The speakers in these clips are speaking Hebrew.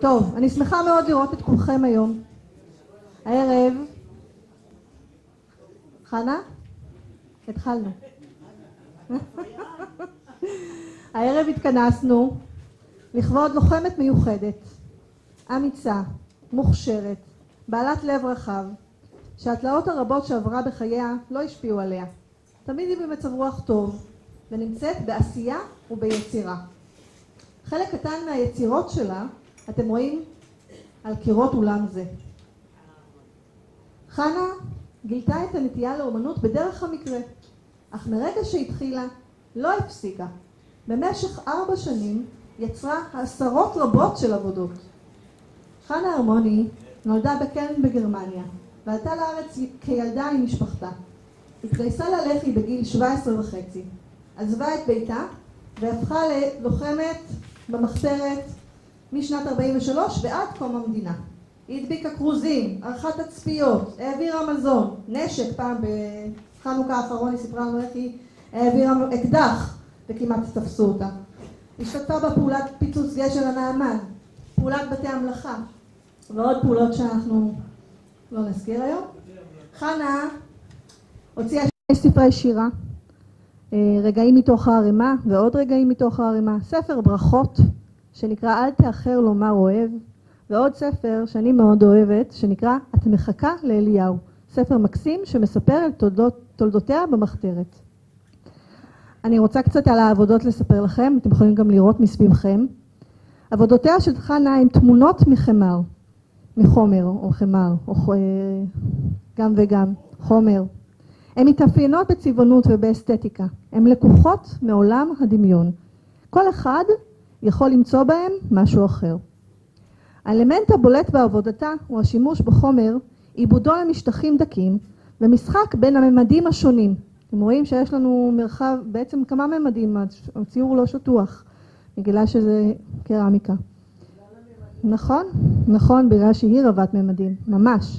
טוב, אני שמחה מאוד לראות את כולכם היום. הערב, חנה? התחלנו. הערב התכנסנו לכבוד לוחמת מיוחדת, אמיצה, מוכשרת, בעלת לב רחב, שהתלאות הרבות שעברה בחייה לא השפיעו עליה. תמיד היא במצב רוח טוב, ונמצאת בעשייה וביצירה. חלק קטן מהיצירות שלה אתם רואים על קירות אולם זה. חנה גילתה את הנטייה לאומנות בדרך המקרה, אך מרגע שהתחילה לא הפסיקה. במשך 4 שנים יצרה עשרות רבות של עבודות. חנה הרמוני נולדה בקלן בגרמניה, ועלתה לארץ כילדה עם משפחתה. התגייסה ללח"י בגיל 17.5, עזבה את ביתה והפכה ללוחמת במחתרת משנת 43 ועד קום המדינה. היא הדביקה קרוזים, ערכה תצפיות, העבירה מזון, נשק. פעם בחנוכה האחרון היא סיפרה לנו איך היא העבירה אקדח וכמעט תפסו אותה. השתתפה בפעולת פיצוץ גשר הנעמן, פעולת בתי המלאכה ועוד פעולות שאנחנו לא נזכיר היום. חנה הוציאה 2 ספרי שירה, רגעים מתוך הערימה ועוד רגעים מתוך הערימה, ספר ברכות שנקרא אל תאחר לומר אוהב, ועוד ספר שאני מאוד אוהבת שנקרא את מחכה לאליהו, ספר מקסים שמספר על תולדותיה במחתרת. אני רוצה קצת על העבודות לספר לכם, אתם יכולים גם לראות מסביבכם. עבודותיה של חנה הן תמונות מחומר או חמר, או גם וגם, חומר. הן מתאפיינות בצבעונות ובאסתטיקה, הן לקוחות מעולם הדמיון. כל אחד יכול למצוא בהם משהו אחר. האלמנט הבולט בעבודתה הוא השימוש בחומר, עיבודו למשטחים דקים ומשחק בין הממדים השונים. אתם רואים שיש לנו מרחב, בעצם כמה ממדים, הציור לא שטוח, בגלל שזה קרמיקה. נכון, נכון, בגלל שהיא רבת ממדים, ממש.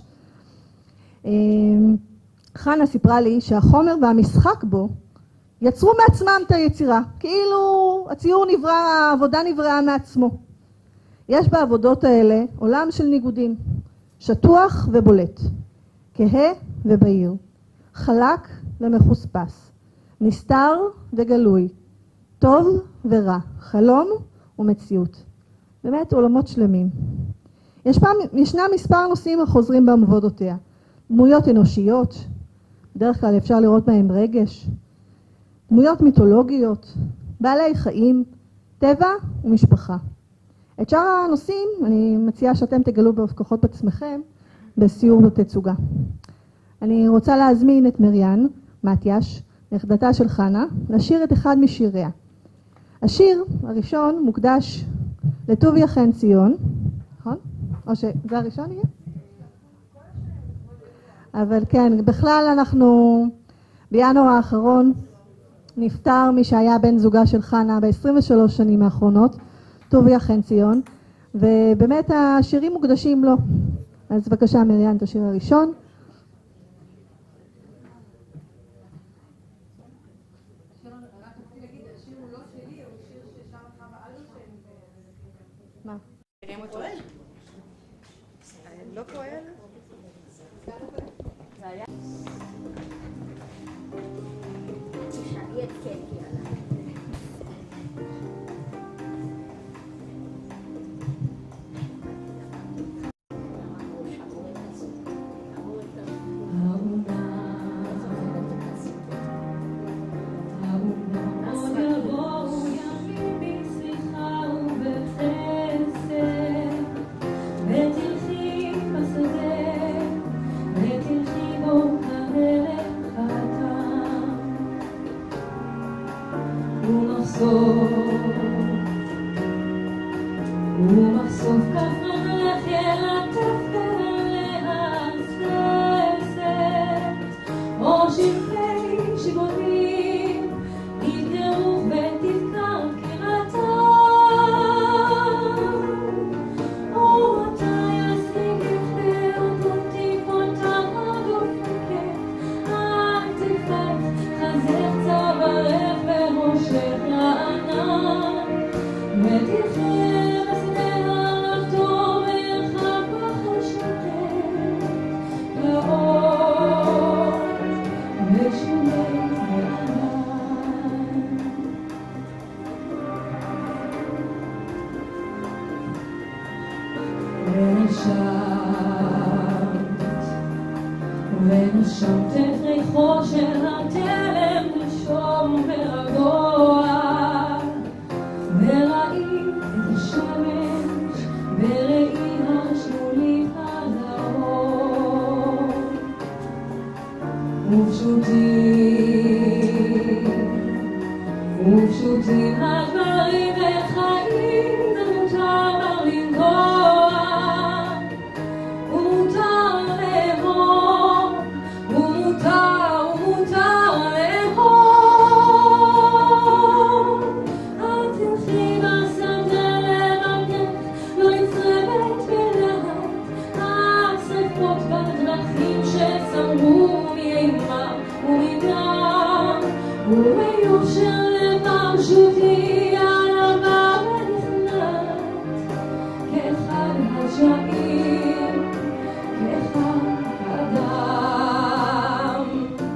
חנה סיפרה לי שהחומר והמשחק בו יצרו מעצמם את היצירה, כאילו הציור נברא, העבודה נבראה מעצמו. יש בעבודות האלה עולם של ניגודים, שטוח ובולט, כהה ובהיר, חלק ומחוספס, נסתר וגלוי, טוב ורע, חלום ומציאות. באמת עולמות שלמים. ישנם מספר נושאים החוזרים בעבודותיה. דמויות אנושיות, בדרך כלל אפשר לראות בהם רגש, דמויות מיתולוגיות, בעלי חיים, טבע ומשפחה. את שאר הנושאים אני מציעה שאתם תגלו בכוחות בעצמכם בסיור בתצוגה. אני רוצה להזמין את מריאן מתיאש, נכדתה של חנה, לשיר את אחד משיריה. השיר הראשון מוקדש לטוביה חן ציון, נכון? או שזה הראשון יהיה? אבל כן, בכלל אנחנו בינואר האחרון נפטר מי שהיה בן זוגה של חנה ב-23 שנים האחרונות, טוביה חן ציון, ובאמת השירים מוקדשים לו. אז בבקשה מריאן, את השיר הראשון. מה? לא פועל? זה היה? תשאלי את קטי עליי. Med ונשמת את ריחו של התלם נשום ורגוע, וראית את השמש בראי השמולי הדרום, ופשוטים הדברים וחיים ומותר לנגוע ומותר לאהוב ומותר לאהוב. את תלכי בשדה לבדך, לא נצרבת בלהט השרפות בדרכים שצמחו מאימה ומדם וביושר לבב שוטי על הבא ונכנעת כאחד השעים, כאחד אדם.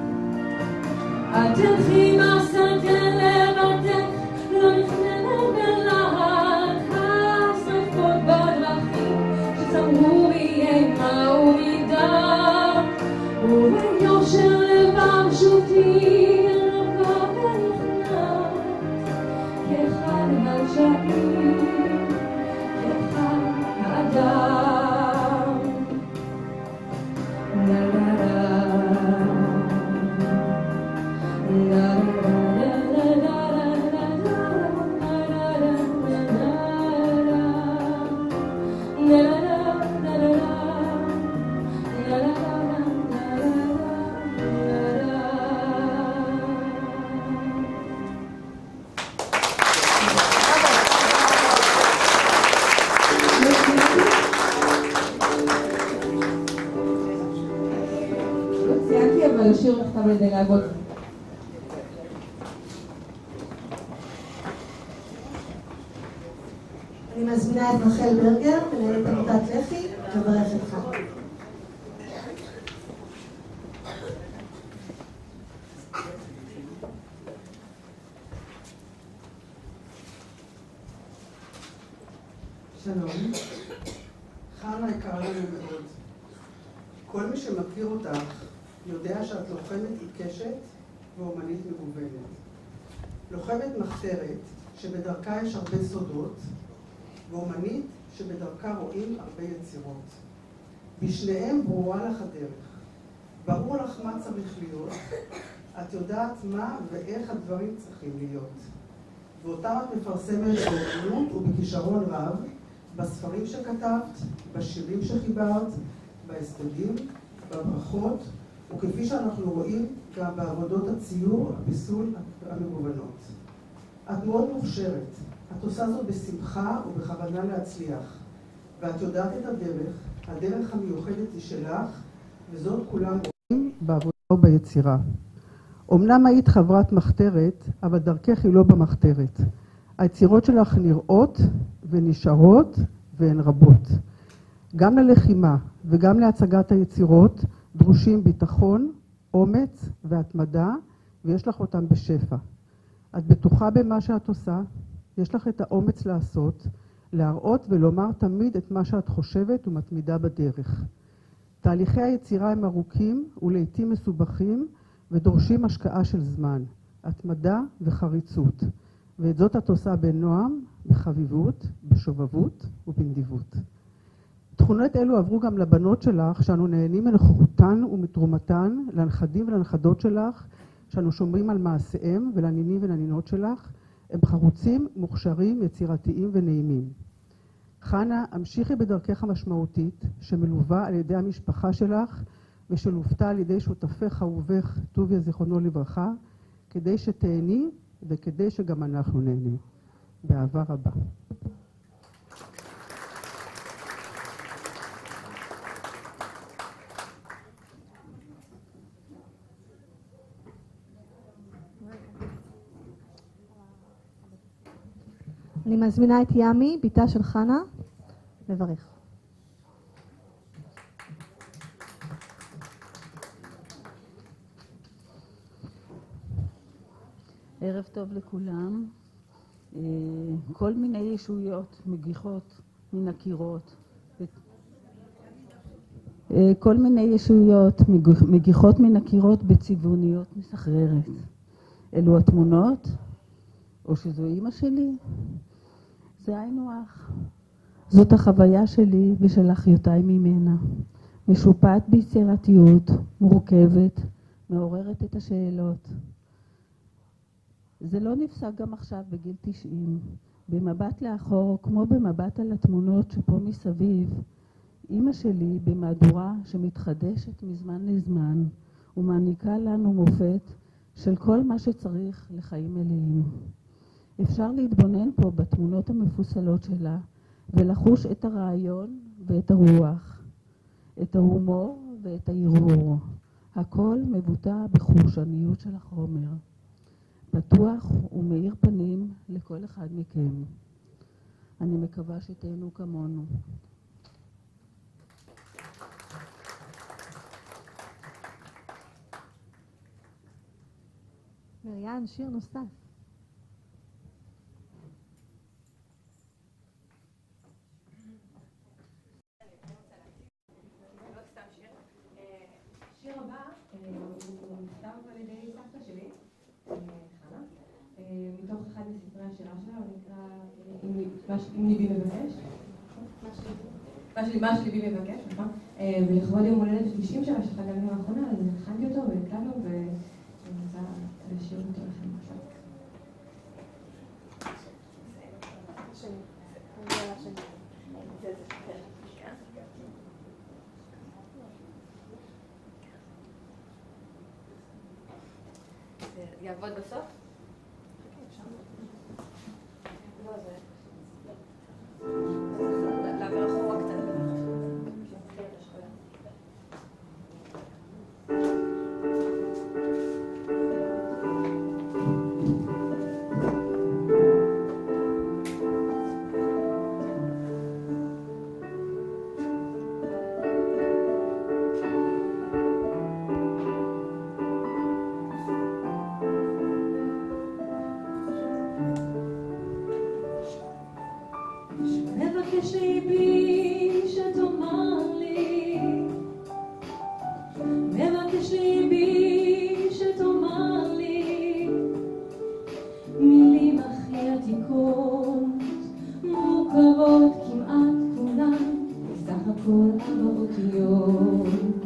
את תלכי בשדה לבדך, לא נכנעת בלהט השרפות בדרכים שצמחו מאימה ומדם וביושר לבב שוטי השיר נכתב על ידי להגות. אני מזמינה את רחל ברגר, מנהלת עמותת לח"י, לברך אותך. שלום, חנה יקרה לנו מאוד. כל מי שמכיר אותך יודע שאת לוחמת עיקשת ואומנית מגוונת. לוחמת מחתרת שבדרכה יש הרבה סודות, ואומנית שבדרכה רואים הרבה יצירות. בשניהם ברורה לך הדרך. ברור לך מה צריך להיות, את יודעת מה ואיך הדברים צריכים להיות. ואותם את מפרסמת באומנות ובכישרון רב, בספרים שכתבת, בשירים שחיברת, בהספדים, בברכות, וכפי שאנחנו רואים גם בעבודות הציור, הפיסול המגוונות. את מאוד מוכשרת, את עושה זאת בשמחה ובכוונה להצליח, ואת יודעת את הדרך המיוחדת היא שלך, וזאת כולם רואים בעבודה וביצירה. אמנם היית חברת מחתרת, אבל דרכך היא לא במחתרת. היצירות שלך נראות ונשארות והן רבות. גם ללחימה וגם להצגת היצירות דרושים ביטחון, אומץ והתמדה, ויש לך אותם בשפע. את בטוחה במה שאת עושה, יש לך את האומץ לעשות, להראות ולומר תמיד את מה שאת חושבת ומתמידה בדרך. תהליכי היצירה הם ארוכים ולעיתים מסובכים ודורשים השקעה של זמן, התמדה וחריצות. ואת זאת את עושה בנועם, בחביבות, בשובבות ובנדיבות. תכונות אלו עברו גם לבנות שלך, שאנו נהנים מנוכחותן ומתרומתן, לנכדים ולנכדות שלך, שאנו שומרים על מעשיהם, ולנינים ולנינות שלך. הם חרוצים, מוכשרים, יצירתיים ונעימים. חנה, המשיכי בדרכך המשמעותית, שמלווה על ידי המשפחה שלך, ושלוותה על ידי שותפך אהובך, טוביה זיכרונו לברכה, כדי שתהני וכדי שגם אנחנו נהנה. באהבה רבה. אני מזמינה את ימי, ביתה של חנה, לברך. ערב טוב לכולם. כל מיני ישויות מגיחות מן הקירות כל מיני ישויות מגיחות מן הקירות בצבעוניות מסחררת. אלו התמונות, או שזו אמא שלי, זה היינו אח. זאת החוויה שלי ושל אחיותיי ממנה. משופעת ביצירתיות, מורכבת, מעוררת את השאלות. זה לא נפסק גם עכשיו בגיל 90. במבט לאחור, כמו במבט על התמונות שפה מסביב, אמא שלי במהדורה שמתחדשת מזמן לזמן ומעניקה לנו מופת של כל מה שצריך לחיים מלאים. אפשר להתבונן פה בתמונות המפוסלות שלה ולחוש את הרעיון ואת הרוח, את ההומור ואת ההרהור. הכל מבוטא בחושניות של החומר, פתוח ומאיר פנים לכל אחד מכם. אני מקווה שתהנו כמונו. מריאן, שיר נוסף. השיר הבא הוא נכתב על ידי סבתא שלי, חנה, מתוך אחד מספרי השירה שלה, הוא נקרא אם ליבי מבקש. מה שליבי מבקש, נכון? ולכבוד יום הולדת 90 שלה שחגגנו לאחרונה, אז הכנתי אותו והקלטנו ואני רוצה לשיר אותו לכם עכשיו. יעבוד בסוף? לא, זה... לעבר אחורה קצת. מבקש ליבי שתאמר לי, מבקש ליבי שתאמר לי, מילים הכי עתיקות, מורכבות כמעט כולן, בסך הכל הבאותיות.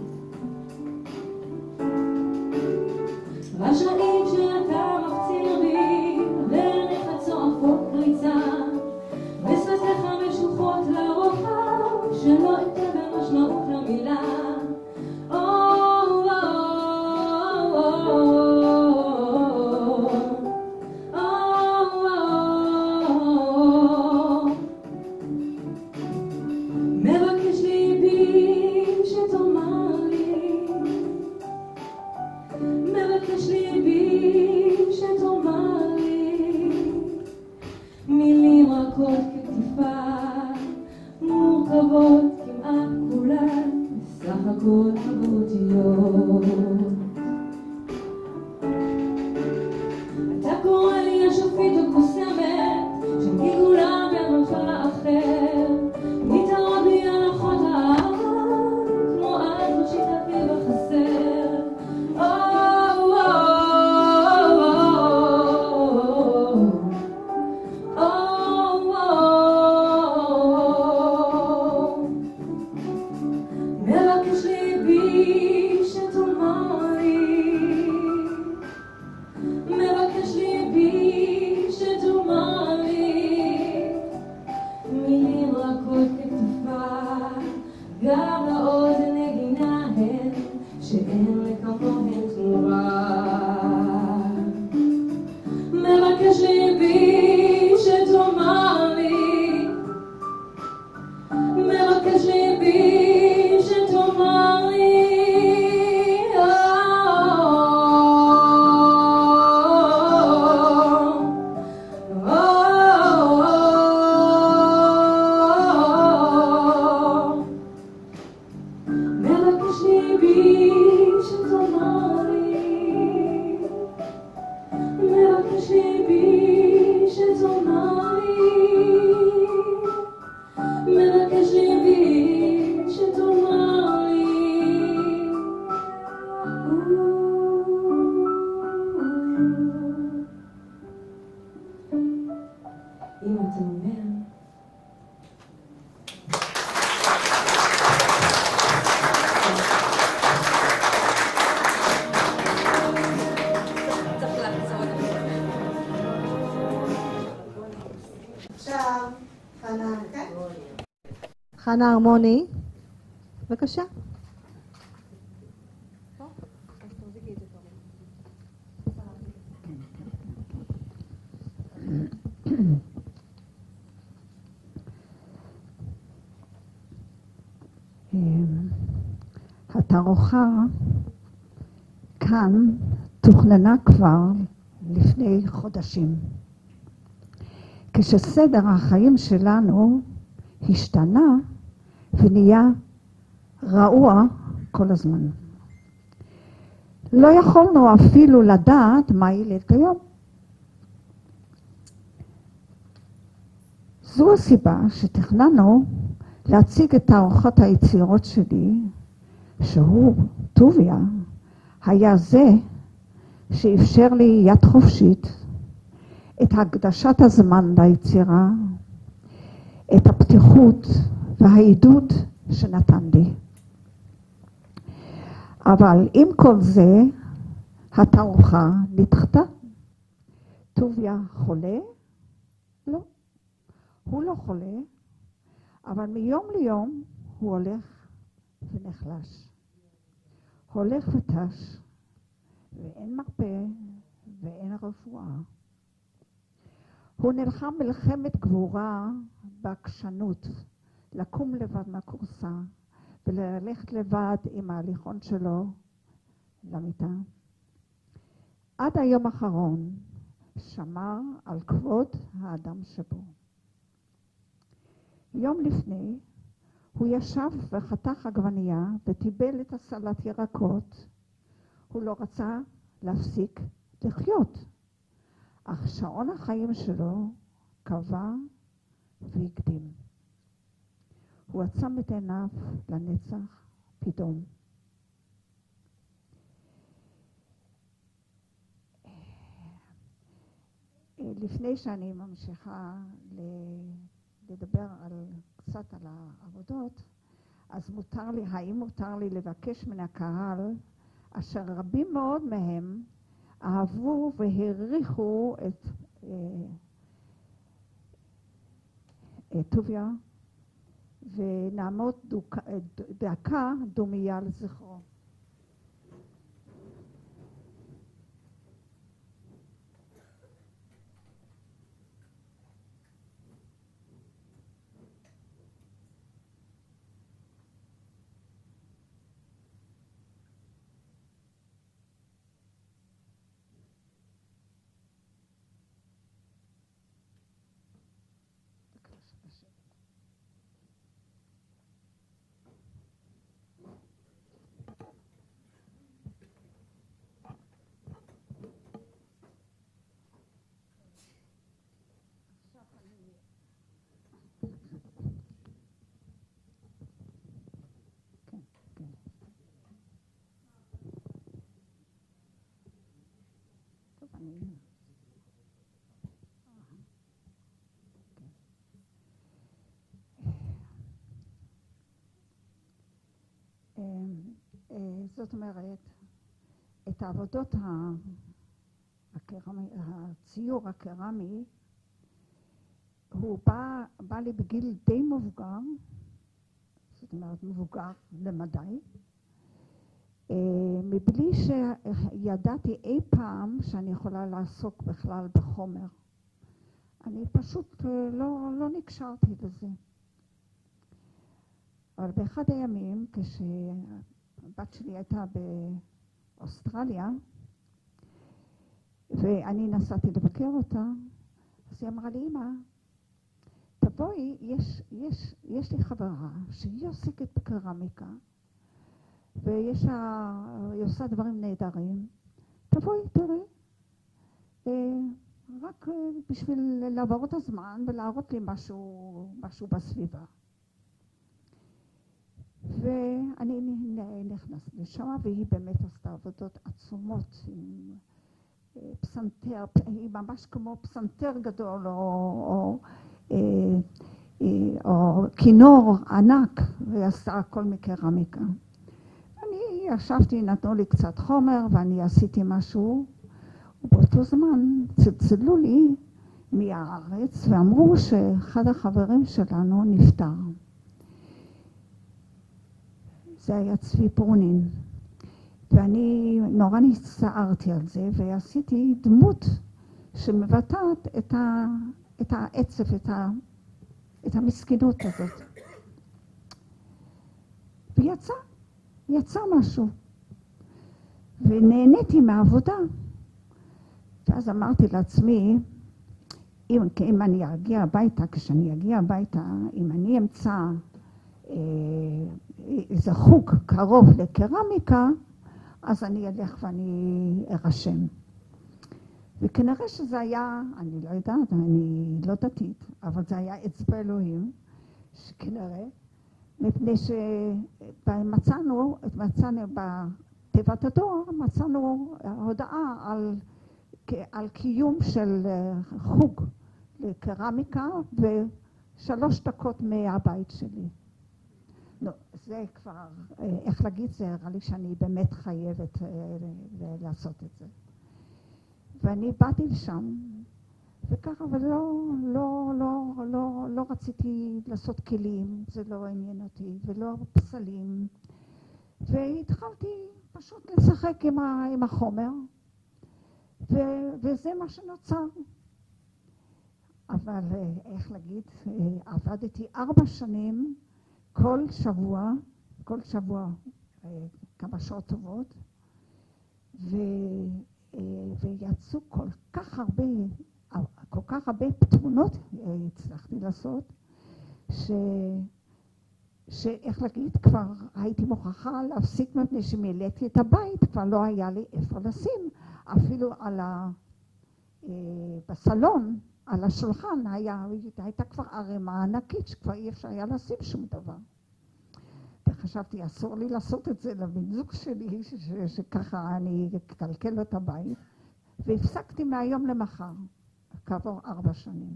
רשאית שאתה מפציר בי, בעיניך צועקות קריצה, ושפתיך משוכות לרוחב, שלא אתן במשמעות למילה. מבקש ליבי שתאמר לי, מבקש ליבי שתאמר לי, מילים רכות מורכבות כמעט כולן, בסך הכל הבאותיות. אתה קורא לי השופט או קוסמת, שגלגולה בידך לאחר, מתערב לי הנחות העם, כמו אז לא שיטתי בחסר. מבקש ליבי שתאמר לי, מבקש ליבי שתאמר לי, מילים רכות כתיפה, גם לאוזן נגינה הן, שאין לכמוהן תמורה. מבקש ליבי שתאמר לי, מבקש ליבי שתאמר לי, חנה הרמוני, בבקשה. התערוכה כאן תוכננה כבר לפני חודשים. כשסדר החיים שלנו השתנה ונהיה רעוע כל הזמן. לא יכולנו אפילו לדעת מה ילד היום. זו הסיבה שתכננו להציג את תערוכת היצירות שלי, שהוא, טוביה, היה זה שאפשר לי יד חופשית, את הקדשת הזמן ליצירה, את הפתיחות והעידוד שנתן לי. אבל עם כל זה, התערוכה נדחתה. טוביה חולה? לא. הוא לא חולה, אבל מיום ליום הוא הולך ונחלש. הולך ותש, ואין מרפא ואין רפואה. הוא נלחם מלחמת גבורה בעקשנות, לקום לבד מהכורסה וללכת לבד עם ההליכון שלו למיטה. עד היום האחרון שמר על כבוד האדם שבו. יום לפני הוא ישב וחתך עגבנייה וטיבל את הסלט ירקות. הוא לא רצה להפסיק לחיות. אך שעון החיים שלו קבע והקדים. הוא עצם את עיניו לנצח פתאום. לפני שאני ממשיכה לדבר קצת על העבודות, אז האם מותר לי לבקש מן הקהל, אשר רבים מאוד מהם אהבו והעריכו את טוביה, ונעמוד דקה דומייה לזכרו. זאת אומרת, את העבודות הציור הקרמי, הוא בא לי בגיל די מבוגר, זאת אומרת מבוגר למדי, מבלי שידעתי אי פעם שאני יכולה לעסוק בכלל בחומר. אני פשוט לא נקשרתי לזה. אבל באחד הימים, כשהבת שלי הייתה באוסטרליה, ואני נסעתי לבקר אותה, אז היא אמרה לי, אמא, תבואי, יש לי חברה שהיא עוסקת בקרמיקה, והיא עושה דברים נהדרים. תבואי, תראי, רק בשביל לעבור את הזמן ולהראות לי משהו בסביבה. ואני נכנסת לשם, והיא באמת עשתה עבודות עצומות עם פסנתר, היא ממש כמו פסנתר גדול או כינור ענק, והיא עשתה הכל מקרמיקה. אני ישבתי, נתנו לי קצת חומר ואני עשיתי משהו, ובאותו זמן צלצלו לי מהארץ ואמרו שאחד החברים שלנו נפטר. זה היה צבי פרונין. ואני נורא נצטערתי על זה, ועשיתי דמות שמבטאת את העצב, את המסכנות הזאת. ויצא משהו. ונהניתי מהעבודה. ואז אמרתי לעצמי, אם אני אגיע הביתה, כשאני אגיע הביתה, אם אני אמצא איזה חוג קרוב לקרמיקה, אז אני אלך ואני ארשם. וכנראה שזה היה, אני לא יודעת, אני לא דתית, אבל זה היה אצבע אלוהים, שכנראה, מפני שמצאנו בתיבת הדואר, מצאנו הודעה על קיום של חוג לקרמיקה ו3 דקות מהבית שלי. לא, זה כבר, איך להגיד, זה הראה לי שאני באמת חייבת לעשות את זה. ואני באתי לשם, וככה, אבל לא רציתי לעשות כלים, זה לא עניין אותי, ולא פסלים. והתחלתי פשוט לשחק עם החומר, וזה מה שנוצר. אבל איך להגיד, עבדתי 4 שנים, כל שבוע כמה שעות טובות, ויצאו כל כך הרבה תמונות הצלחתי לעשות, שאיך להגיד, כבר הייתי מוכרחה להפסיק, מפני שמילאתי את הבית, כבר לא היה לי איפה לשים, אפילו בסלון, על השולחן הייתה כבר ערימה ענקית שכבר אי אפשר היה לשים שום דבר. וחשבתי, אסור לי לעשות את זה לבן זוג שלי, שככה אני אקלקל את הבית, והפסקתי מהיום למחר, כעבור 4 שנים.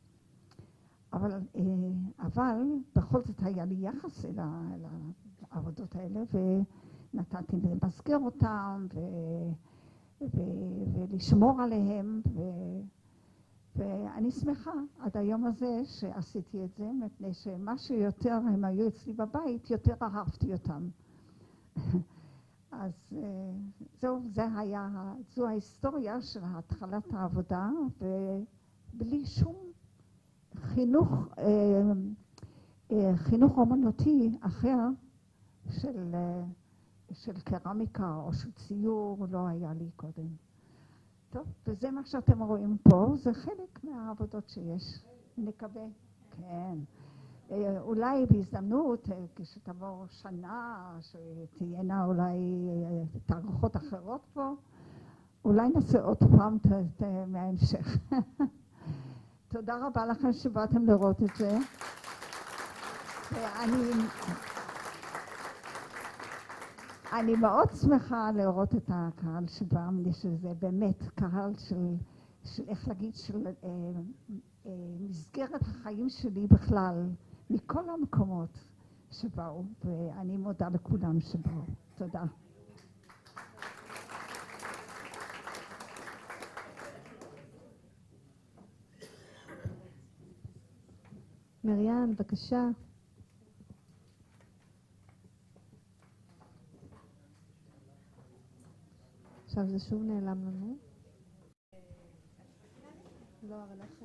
אבל בכל זאת היה לי יחס אל העבודות האלה, ונתתי למסגר אותם ולשמור עליהם, ואני שמחה עד היום הזה שעשיתי את זה, מפני שמה שיותר הם היו אצלי בבית, יותר אהבתי אותם. אז זו ההיסטוריה של התחלת העבודה, ובלי שום חינוך אומנותי אחר של קרמיקה או של ציור לא היה לי קודם. טוב, וזה מה שאתם רואים פה, זה חלק מהעבודות שיש, נקווה, כן. אולי בהזדמנות, כשתבוא שנה, שתהיינה אולי תערוכות אחרות פה, אולי נעשה עוד פעם מההמשך. תודה רבה לכם שבאתם לראות את זה. אני מאוד שמחה לראות את הקהל שבא, שזה באמת קהל של איך להגיד, של מסגרת החיים שלי בכלל, מכל המקומות שבאו, ואני מודה לכולם שבאו. תודה. מריאן, בבקשה. עכשיו זה שוב נעלם לנו. לא, אבל איך...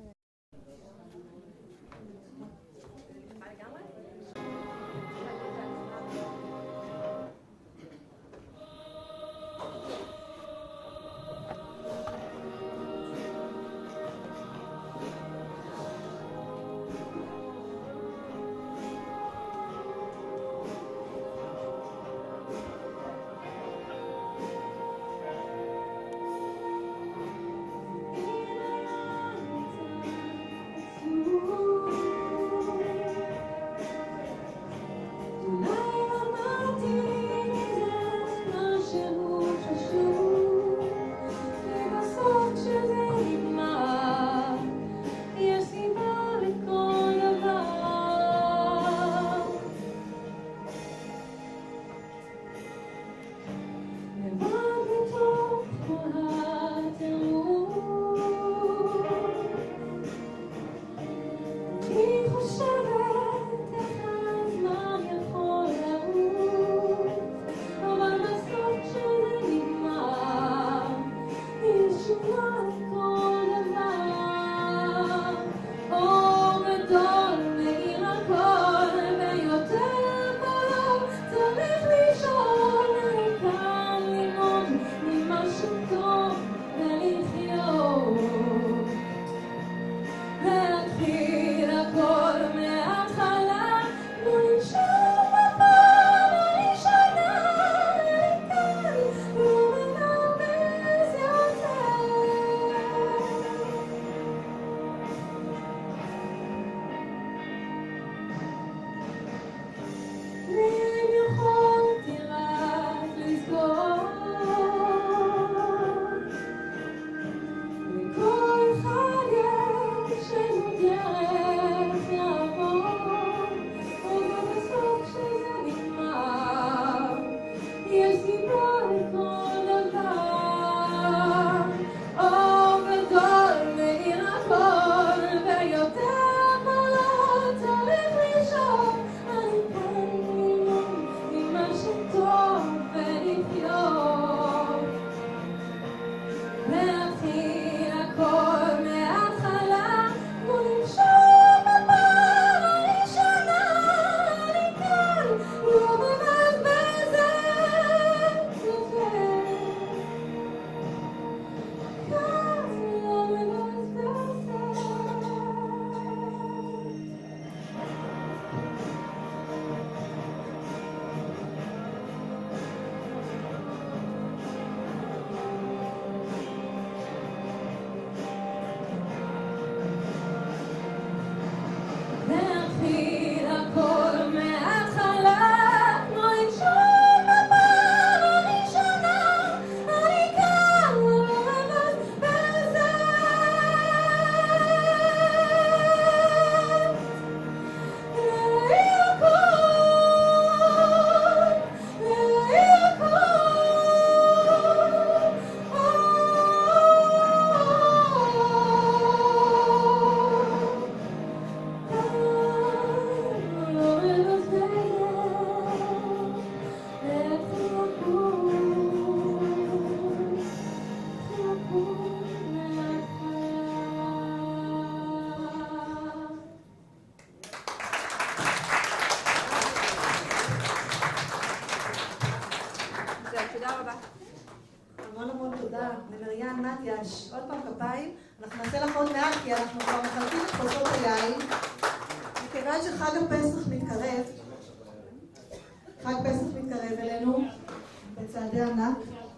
ענת יש. עוד פעם כפיים. אנחנו נעשה לך עוד מעט, כי אנחנו כבר מחלקים את כוסות היין. מכיוון שחג הפסח מתקרב, חג פסח מתקרב אלינו בצעדי ענק,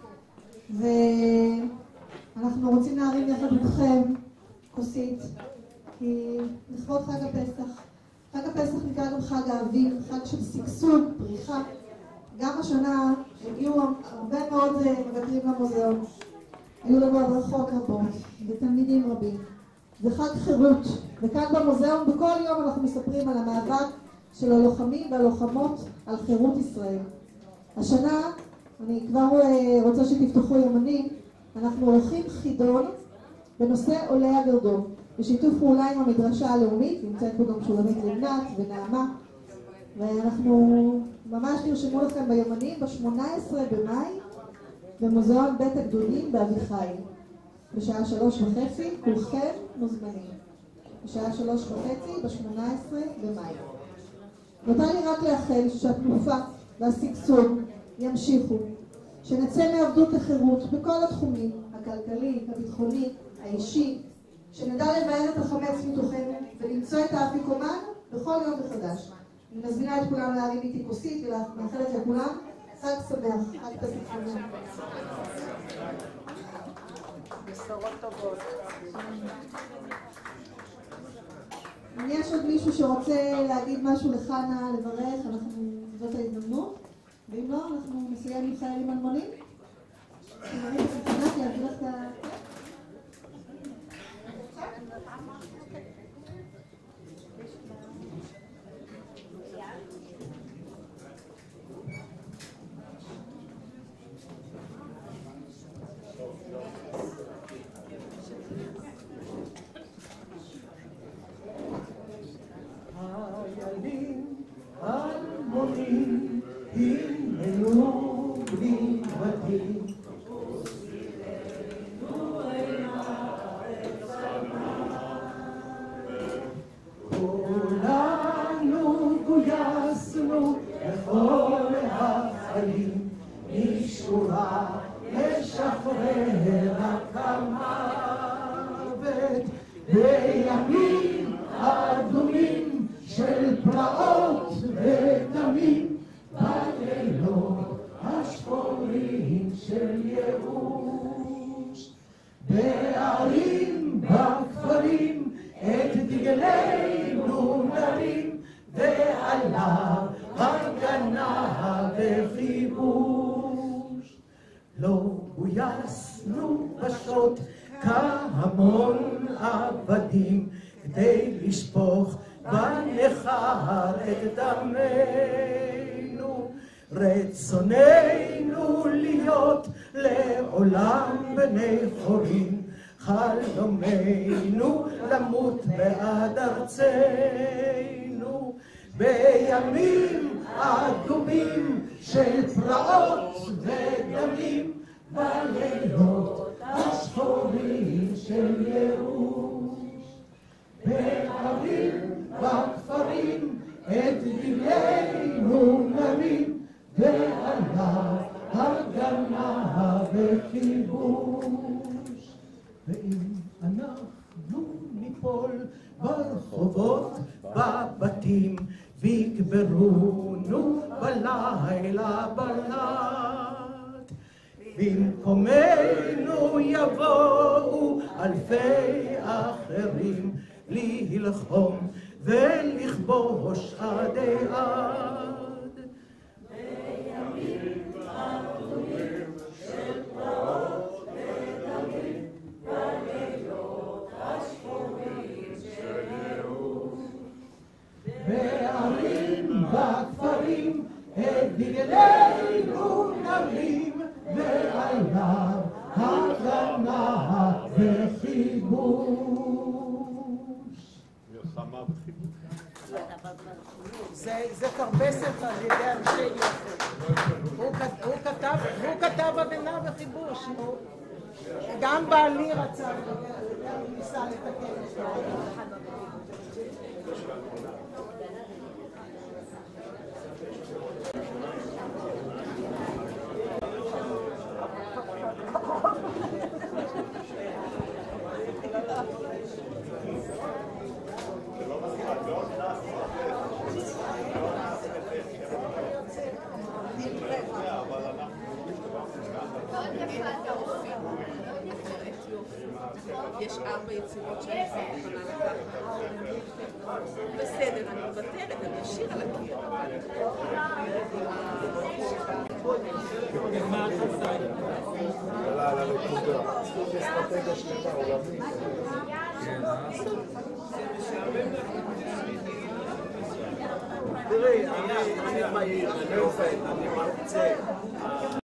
ואנחנו רוצים להרים יחד איתכם כוסית, כי לכבוד חג הפסח. חג הפסח נקרא גם חג האביב, חג של שגשוג, פריחה. גם השנה הגיעו הרבה מאוד מבקרים למוזיאון. היו לנו הדרכות רבות ותלמידים רבים. זה חג חירות, וכאן במוזיאון בכל יום אנחנו מספרים על המאבק של הלוחמים והלוחמות על חירות ישראל. השנה, אני כבר רוצה שתפתחו יומנים, אנחנו עורכים חידון בנושא עולי הגרדום, בשיתוף פעולה עם המדרשה הלאומית, נמצאת פה גם שולמית לבנת ונעמה, ואנחנו ממש נרשמו לכם ביומנים ב-18 במאי במוזיאון בית הגדולים באביחי, בשעה 3:30, כולכם מוזמנים. בשעה 3:30 ב-18 במאי. נותר לי רק לאחל שהתנופה והשגשוג ימשיכו, שנצא מעבדות לחירות בכל התחומים, הכלכלי, הביטחוני, האישי, שנדע לבאר את החמץ מתוכנו ולמצוא את האפיקומן בכל יום מחדש. אני מזמינה את כולם להרים איתי כוסית ומאחלת לכולם חג שמח, חג פסח שמח. בשורות טובות. אם יש עוד מישהו שרוצה להגיד משהו לחנה, לברך, זאת ההזדמנות. ואם לא, אנחנו נסיים עם חיילים אלמונים. אני רוצה להגיד לך את ה... בימים אדומים של פרעות ודמים, בלילות השחורים של ייאוש, בערים בכפרים את דגלנו נרים, ועליו הגנה וחיבוש. לא גויסנו בשוט כהמון עבדים כדי לשפוך בנכר את דמנו, רצוננו להיות לעולם בני חורין, חלומנו למות בעד ארצנו. בימים אדומים של פרעות ודמים, בלילות השחורים של ייאוש, בערים בכפרים את דגלנו נרים, ועליו הגנה וכיבוש. ואם אנחנו ניפול ברחובות בבתים, ויקברונו בלילה בלט, במקומנו יבואו אלפי אחרים ללחום ולכבוש עדי עד. בימים אדומים של פרעות ודמים, בלילות השחורים של ייאוש, בערים בכפרים את דגלנו נרים, ועליו הגנה וחיבוש. מלחמה וחיבוש. זה תרפסת על ידי אנשי יופי. הוא כתב הגנה וחיבוש. גם בעלי רצה, ניסה לתקן אותו. יש 4 יצירות שאני מוכנה לקחת. בסדר, אני מוותרת, אני אשאיר על הקיר. על הנקודה. אסטרטגיה שלמה עולמית. תראי, אני מהיר, אני עובד, אני מרצה.